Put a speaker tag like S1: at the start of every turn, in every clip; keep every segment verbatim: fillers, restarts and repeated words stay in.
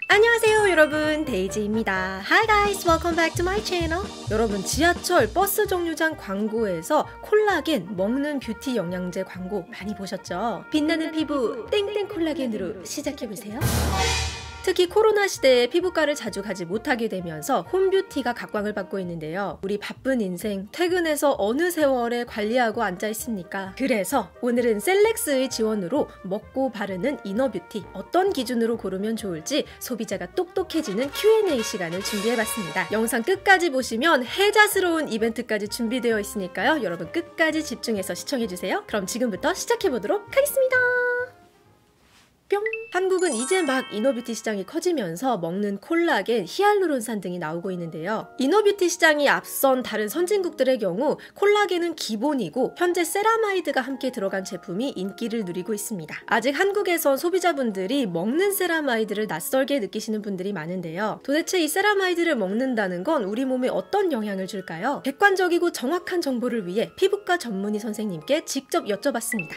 S1: 안녕하세요 여러분, 데이지입니다. Hi guys, welcome back to my channel. 여러분, 지하철 버스 정류장 광고에서 콜라겐 먹는 뷰티 영양제 광고 많이 보셨죠? 빛나는 피부 땡땡 콜라겐으로 시작해보세요. 특히 코로나 시대에 피부과를 자주 가지 못하게 되면서 홈뷰티가 각광을 받고 있는데요. 우리 바쁜 인생 퇴근해서 어느 세월에 관리하고 앉아 있습니까? 그래서 오늘은 셀렉스의 지원으로 먹고 바르는 이너뷰티 어떤 기준으로 고르면 좋을지 소비자가 똑똑해지는 큐 앤 에이 시간을 준비해봤습니다. 영상 끝까지 보시면 혜자스러운 이벤트까지 준비되어 있으니까요. 여러분 끝까지 집중해서 시청해주세요. 그럼 지금부터 시작해보도록 하겠습니다. 뿅! 한국은 이제 막 이너뷰티 시장이 커지면서 먹는 콜라겐, 히알루론산 등이 나오고 있는데요. 이너뷰티 시장이 앞선 다른 선진국들의 경우 콜라겐은 기본이고 현재 세라마이드가 함께 들어간 제품이 인기를 누리고 있습니다. 아직 한국에선 소비자분들이 먹는 세라마이드를 낯설게 느끼시는 분들이 많은데요. 도대체 이 세라마이드를 먹는다는 건 우리 몸에 어떤 영향을 줄까요? 객관적이고 정확한 정보를 위해 피부과 전문의 선생님께 직접 여쭤봤습니다.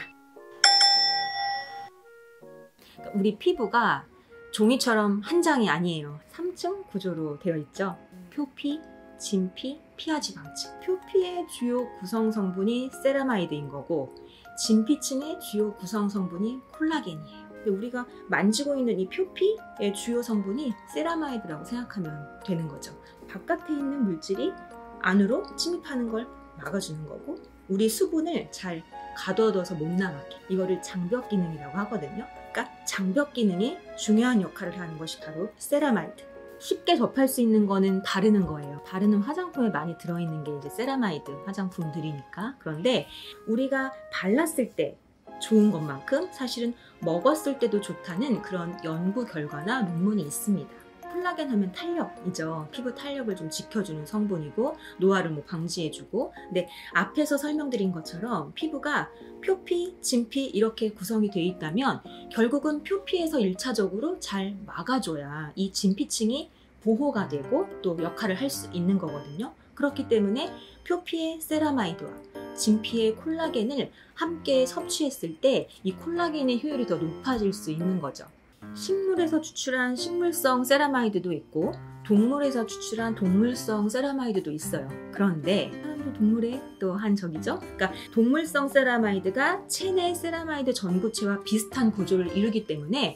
S2: 우리 피부가 종이처럼 한 장이 아니에요. 삼 층 구조로 되어 있죠. 표피, 진피, 피하지방층. 표피의 주요 구성 성분이 세라마이드인 거고 진피층의 주요 구성 성분이 콜라겐이에요. 근데 우리가 만지고 있는 이 표피의 주요 성분이 세라마이드라고 생각하면 되는 거죠. 바깥에 있는 물질이 안으로 침입하는 걸 막아주는 거고 우리 수분을 잘 가둬둬서 못 나가게, 이거를 장벽 기능이라고 하거든요. 그러니까 장벽 기능이 중요한 역할을 하는 것이 바로 세라마이드. 쉽게 접할 수 있는 거는 바르는 거예요. 바르는 화장품에 많이 들어있는 게 이제 세라마이드 화장품들이니까. 그런데 우리가 발랐을 때 좋은 것만큼 사실은 먹었을 때도 좋다는 그런 연구 결과나 논문이 있습니다. 콜라겐 하면 탄력이죠. 피부 탄력을 좀 지켜주는 성분이고 노화를 뭐 방지해주고, 근데 앞에서 설명드린 것처럼 피부가 표피, 진피 이렇게 구성이 되어 있다면 결국은 표피에서 일 차적으로 잘 막아줘야 이 진피층이 보호가 되고 또 역할을 할 수 있는 거거든요. 그렇기 때문에 표피의 세라마이드와 진피의 콜라겐을 함께 섭취했을 때 이 콜라겐의 효율이 더 높아질 수 있는 거죠. 식물에서 추출한 식물성 세라마이드도 있고 동물에서 추출한 동물성 세라마이드도 있어요. 그런데 사람도 동물의 또 한 적이죠. 그러니까 동물성 세라마이드가 체내 세라마이드 전구체와 비슷한 구조를 이루기 때문에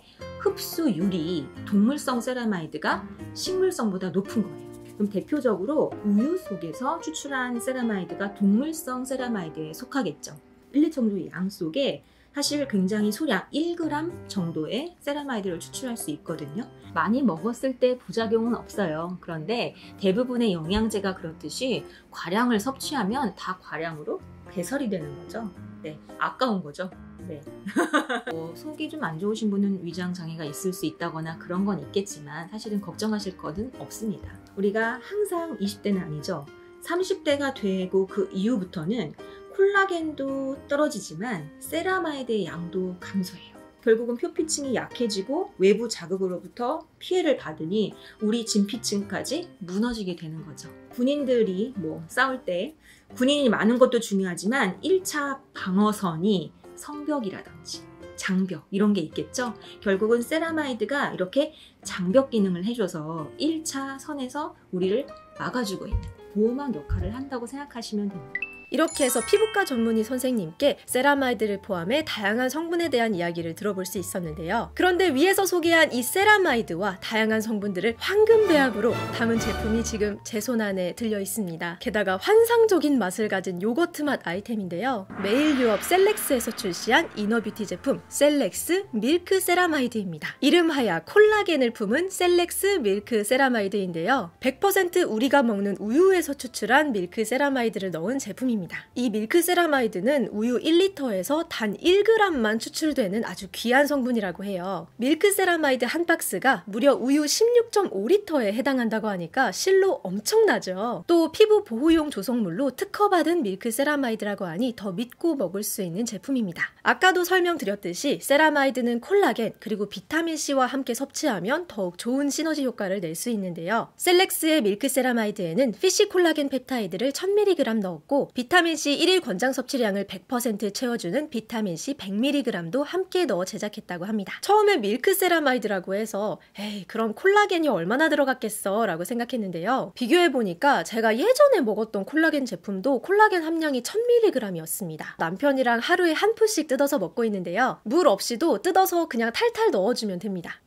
S2: 흡수율이 동물성 세라마이드가 식물성보다 높은 거예요. 그럼 대표적으로 우유 속에서 추출한 세라마이드가 동물성 세라마이드에 속하겠죠. 일 리터 정도의 양 속에 사실 굉장히 소량 일 그램 정도의 세라마이드를 추출할 수 있거든요. 많이 먹었을 때 부작용은 없어요. 그런데 대부분의 영양제가 그렇듯이 과량을 섭취하면 다 과량으로 배설이 되는 거죠. 네, 아까운 거죠. 네. 뭐 속이 좀 안 좋으신 분은 위장 장애가 있을 수 있다거나 그런 건 있겠지만 사실은 걱정하실 것은 없습니다. 우리가 항상 이십 대는 아니죠. 삼십 대가 되고 그 이후부터는 콜라겐도 떨어지지만 세라마이드의 양도 감소해요. 결국은 표피층이 약해지고 외부 자극으로부터 피해를 받으니 우리 진피층까지 무너지게 되는 거죠. 군인들이 뭐 싸울 때 군인이 많은 것도 중요하지만 일 차 방어선이 성벽이라든지 장벽 이런 게 있겠죠. 결국은 세라마이드가 이렇게 장벽 기능을 해줘서 일 차 선에서 우리를 막아주고 있는 보호막 역할을 한다고 생각하시면 됩니다.
S1: 이렇게 해서 피부과 전문의 선생님께 세라마이드를 포함해 다양한 성분에 대한 이야기를 들어볼 수 있었는데요. 그런데 위에서 소개한 이 세라마이드와 다양한 성분들을 황금 배합으로 담은 제품이 지금 제 손 안에 들려 있습니다. 게다가 환상적인 맛을 가진 요거트 맛 아이템인데요. 매일 유업 셀렉스에서 출시한 이너뷰티 제품 셀렉스 밀크 세라마이드입니다. 이름하야 콜라겐을 품은 셀렉스 밀크 세라마이드인데요. 백 퍼센트 우리가 먹는 우유에서 추출한 밀크 세라마이드를 넣은 제품입니다. 이 밀크 세라마이드는 우유 일 리터에서 단 일 그램만 추출되는 아주 귀한 성분이라고 해요. 밀크 세라마이드 한 박스가 무려 우유 십육 점 오 리터에 해당한다고 하니까 실로 엄청나죠. 또 피부 보호용 조성물로 특허받은 밀크 세라마이드라고 하니 더 믿고 먹을 수 있는 제품입니다. 아까도 설명드렸듯이 세라마이드는 콜라겐 그리고 비타민C와 함께 섭취하면 더욱 좋은 시너지 효과를 낼 수 있는데요. 셀렉스의 밀크 세라마이드에는 피쉬 콜라겐 펩타이드를 천 밀리그램 넣었고 비타민C 일일 권장 섭취량을 백 퍼센트 채워주는 비타민C 백 밀리그램도 함께 넣어 제작했다고 합니다. 처음에 밀크세라마이드라고 해서 에이 그럼 콜라겐이 얼마나 들어갔겠어 라고 생각했는데요. 비교해보니까 제가 예전에 먹었던 콜라겐 제품도 콜라겐 함량이 천 밀리그램이었습니다. 남편이랑 하루에 한 푼씩 뜯어서 먹고 있는데요. 물 없이도 뜯어서 그냥 탈탈 넣어주면 됩니다.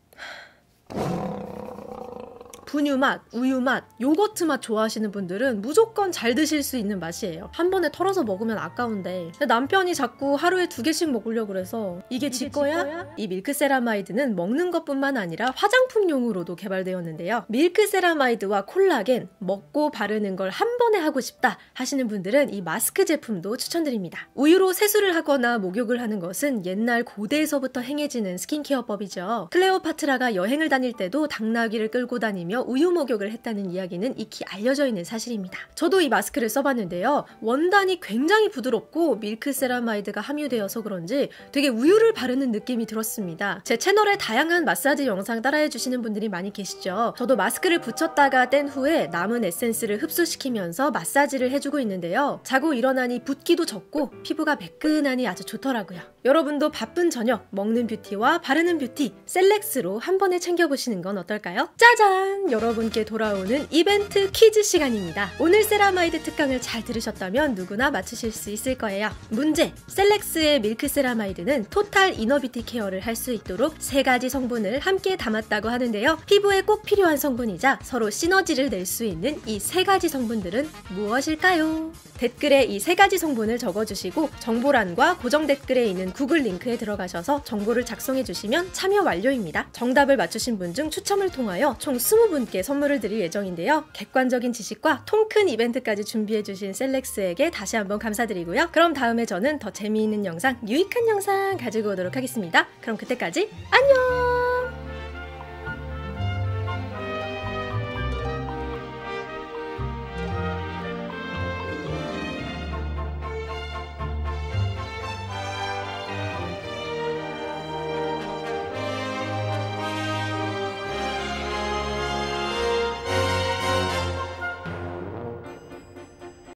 S1: 분유 맛, 우유 맛, 요거트 맛 좋아하시는 분들은 무조건 잘 드실 수 있는 맛이에요. 한 번에 털어서 먹으면 아까운데 근데 남편이 자꾸 하루에 두 개씩 먹으려고 그래서 이게 지 거야? 거야? 이 밀크세라마이드는 먹는 것뿐만 아니라 화장품용으로도 개발되었는데요. 밀크세라마이드와 콜라겐, 먹고 바르는 걸 한 번에 하고 싶다 하시는 분들은 이 마스크 제품도 추천드립니다. 우유로 세수를 하거나 목욕을 하는 것은 옛날 고대에서부터 행해지는 스킨케어법이죠. 클레오파트라가 여행을 다닐 때도 당나귀를 끌고 다니며 우유 목욕을 했다는 이야기는 익히 알려져 있는 사실입니다. 저도 이 마스크를 써봤는데요. 원단이 굉장히 부드럽고 밀크세라마이드가 함유되어서 그런지 되게 우유를 바르는 느낌이 들었습니다. 제 채널에 다양한 마사지 영상 따라해주시는 분들이 많이 계시죠. 저도 마스크를 붙였다가 뗀 후에 남은 에센스를 흡수시키면서 마사지를 해주고 있는데요. 자고 일어나니 붓기도 적고 피부가 매끈하니 아주 좋더라고요. 여러분도 바쁜 저녁 먹는 뷰티와 바르는 뷰티 셀렉스로 한 번에 챙겨보시는 건 어떨까요? 짜잔! 여러분께 돌아오는 이벤트 퀴즈 시간입니다. 오늘 세라마이드 특강을 잘 들으셨다면 누구나 맞추실 수 있을 거예요. 문제! 셀렉스의 밀크세라마이드는 토탈 이너뷰티 케어를 할 수 있도록 세 가지 성분을 함께 담았다고 하는데요. 피부에 꼭 필요한 성분이자 서로 시너지를 낼 수 있는 이 세 가지 성분들은 무엇일까요? 댓글에 이 세 가지 성분을 적어주시고 정보란과 고정 댓글에 있는 구글 링크에 들어가셔서 정보를 작성해주시면 참여 완료입니다. 정답을 맞추신 분 중 추첨을 통하여 총 이십 분께 선물을 드릴 예정인데요. 객관적인 지식과 통큰 이벤트까지 준비해주신 셀렉스에게 다시 한번 감사드리고요. 그럼 다음에 저는 더 재미있는 영상, 유익한 영상 가지고 오도록 하겠습니다. 그럼 그때까지 안녕!